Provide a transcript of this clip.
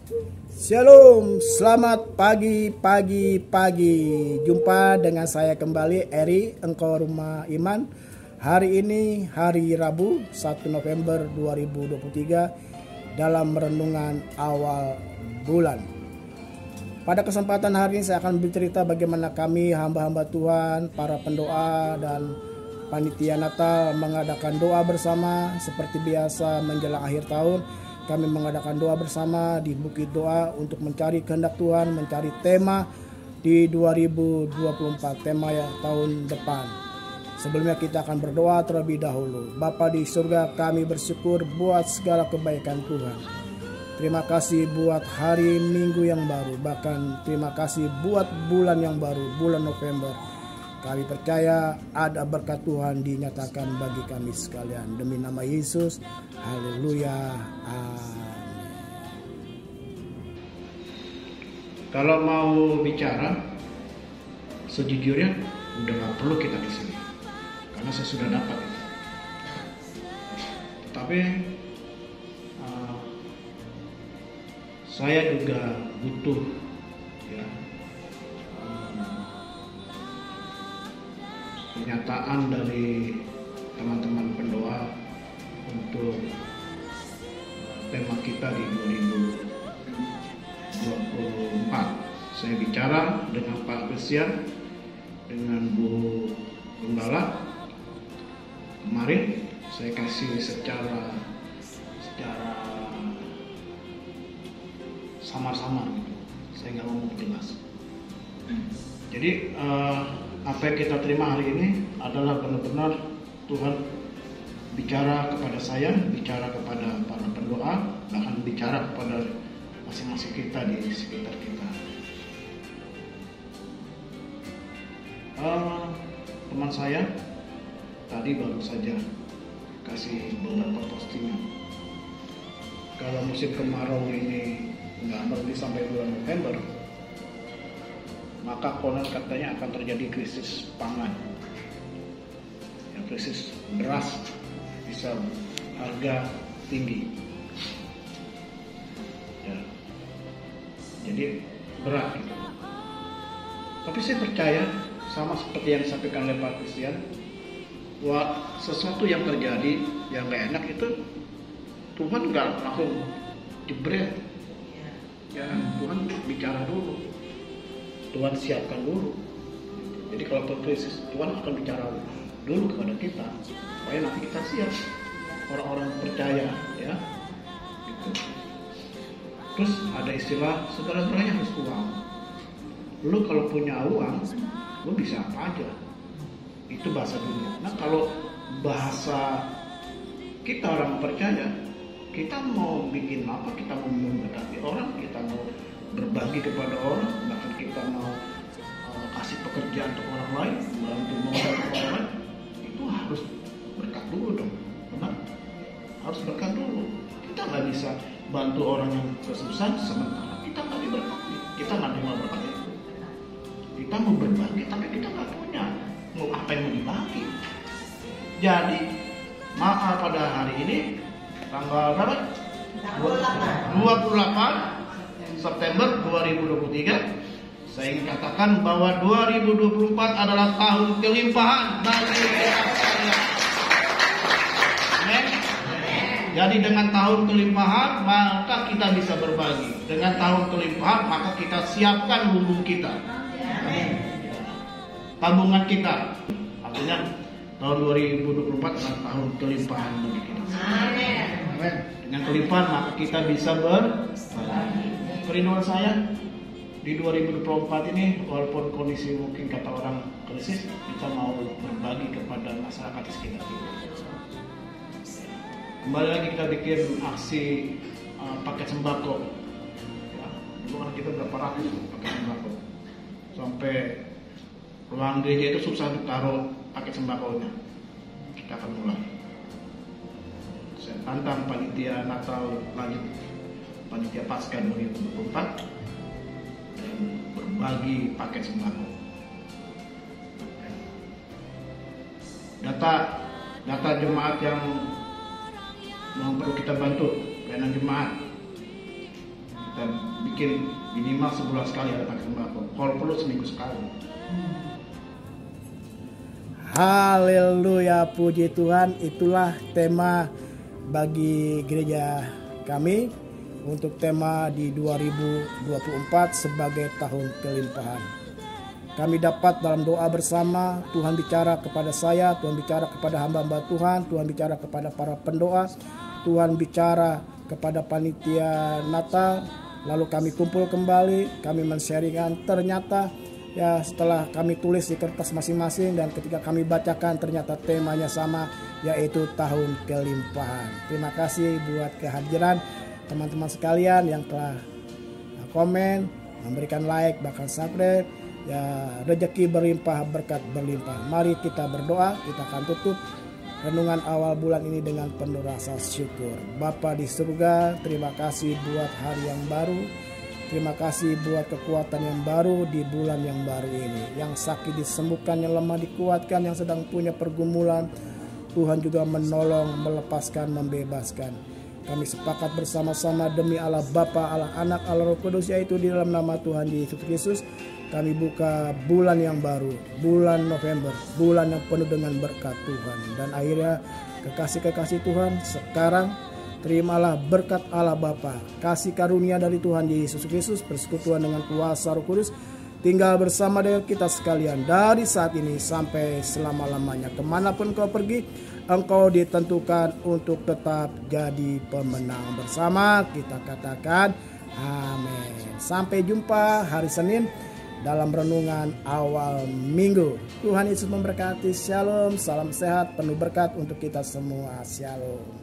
Shalom, selamat pagi. Jumpa dengan saya kembali, Eri, Engkau Rumah Iman. Hari ini hari Rabu 1 November 2023 dalam renungan awal bulan. Pada kesempatan hari ini saya akan bercerita bagaimana kami hamba-hamba Tuhan, para pendoa dan panitia Natal mengadakan doa bersama seperti biasa menjelang akhir tahun. Kami mengadakan doa bersama di Bukit Doa untuk mencari kehendak Tuhan, mencari tema di 2024, tema tahun depan. Sebelumnya kita akan berdoa terlebih dahulu. Bapa di surga, kami bersyukur buat segala kebaikan Tuhan. Terima kasih buat hari Minggu yang baru, bahkan terima kasih buat bulan yang baru, bulan November. Kami percaya ada berkat Tuhan dinyatakan bagi kami sekalian. Demi nama Yesus, haleluya, amin. Kalau mau bicara, sejujurnya udah gak perlu kita di sini, karena saya sudah dapat. Tapi saya juga butuh pernyataan dari teman-teman pendoa untuk tema kita di 2024. Saya bicara dengan Pak Christian, dengan Bu Gembala. Kemarin saya kasih secara samar-samar gitu. Saya nggak ngomong jelas. Jadi apa yang kita terima hari ini adalah benar-benar Tuhan bicara kepada saya, bicara kepada para pendoa, bahkan bicara kepada masing-masing kita di sekitar kita. Teman saya tadi baru saja kasih beberapa postingan. Kalau musim kemarau ini nggak berhenti sampai bulan November, maka konon katanya akan terjadi krisis pangan, krisis beras, bisa harga tinggi, jadi berat gitu. Tapi saya percaya sama seperti yang disampaikan oleh Pak Christian, bahwa sesuatu yang terjadi yang gak enak itu Tuhan gak langsung jebret, Tuhan bicara dulu, Tuhan siapkan dulu. Jadi kalau krisis, Tuhan akan bicara dulu kepada kita supaya nanti kita siap, orang-orang percaya, ya. Gitu. Terus ada istilah segala-galanya harus uang. Lu kalau punya uang, lu bisa apa aja. Itu bahasa dunia. Nah kalau bahasa kita orang percaya, kita mau bikin apa? Kita mau memberkati orang, kita mau berbagi kepada orang, bahkan kita mau kasih pekerjaan untuk orang lain, bantu modal orang lain, itu harus berkat dulu dong, benar? Harus berkat dulu. Kita nggak bisa bantu orang yang kesusahan sementara kita nggak diberkati, kita nggak terima berkat itu. Kita mau berbagi tapi kita nggak punya, mau apa yang mau dibagi. Jadi maaf pada hari ini tanggal berapa? 28 September 2023, saya ingin katakan bahwa 2024 adalah tahun kelimpahan bagi saya. Amin. Jadi dengan tahun kelimpahan maka kita bisa berbagi. Dengan tahun kelimpahan maka kita siapkan lumbung kita, tabungan kita. Artinya tahun 2024 adalah tahun kelimpahan bagi kita. Amin. Dengan kelimpahan maka kita bisa berbagi. Kerinduan saya di 2024 ini, walaupun kondisi mungkin kata orang krisis, kita mau berbagi kepada masyarakat di sekitar kita. Kembali lagi kita bikin aksi paket sembako. Ya, dulu kan kita berapa ratus paket sembako, sampai ruang gereja itu susah untuk taruh paket sembakonya. Kita akan mulai. Saya tantang panitia Natal lanjut, panitia Paskah 2024, dan berbagi paket sembako. Data jemaat yang perlu kita bantu, pelayanan jemaat. Kita kita bikin minimal sebulan sekali ada paket sembako, kalau perlu seminggu sekali. Haleluya, puji Tuhan. Itulah tema bagi gereja kami untuk tema di 2024 sebagai tahun kelimpahan. Kami dapat dalam doa bersama, Tuhan bicara kepada saya, Tuhan bicara kepada hamba-hamba Tuhan, Tuhan bicara kepada para pendoa, Tuhan bicara kepada panitia Natal. Lalu kami kumpul kembali, kami men-sharingkan, ternyata ya setelah kami tulis di kertas masing-masing dan ketika kami bacakan ternyata temanya sama, yaitu tahun kelimpahan. Terima kasih buat kehadiran teman-teman sekalian yang telah komen, memberikan like, bahkan subscribe. Ya, rezeki berlimpah, berkat berlimpah. Mari kita berdoa. Kita akan tutup renungan awal bulan ini dengan penuh rasa syukur. Bapa di surga, terima kasih buat hari yang baru. Terima kasih buat kekuatan yang baru di bulan yang baru ini. Yang sakit disembuhkan, yang lemah dikuatkan, yang sedang punya pergumulan, Tuhan juga menolong, melepaskan, membebaskan. Kami sepakat bersama-sama demi Allah Bapa, Allah Anak, Allah Roh Kudus, yaitu di dalam nama Tuhan Yesus Kristus. Kami buka bulan yang baru, bulan November, bulan yang penuh dengan berkat Tuhan. Dan akhirnya kekasih-kekasih Tuhan, sekarang terimalah berkat Allah Bapa, kasih karunia dari Tuhan Yesus Kristus, persekutuan dengan kuasa Roh Kudus, tinggal bersama dengan kita sekalian dari saat ini sampai selama-lamanya. Kemanapun kau pergi, engkau ditentukan untuk tetap jadi pemenang. Bersama kita katakan amin. Sampai jumpa hari Senin dalam renungan awal minggu. Tuhan Yesus memberkati. Shalom, salam sehat, penuh berkat untuk kita semua. Shalom.